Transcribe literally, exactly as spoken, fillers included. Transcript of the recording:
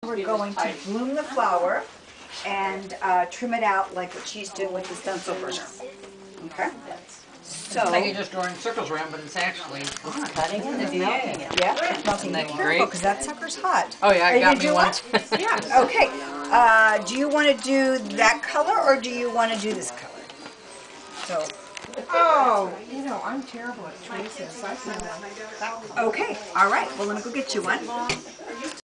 We're going to bloom the flower and uh, trim it out like what she's doing with the stencil burner. Okay? So, it's like you're just drawing circles around, but it's actually hot. Cutting it and melting it. yeah, it's melting. Be Isn't that careful great? because that sucker's hot. Oh yeah, Are it you got gonna me do once. one? Yeah. Okay. Uh, do you want to do that color or do you want to do this color? So. Oh, you know, I'm terrible at choices. I feel that. Okay. All right. Well, let me go get you one.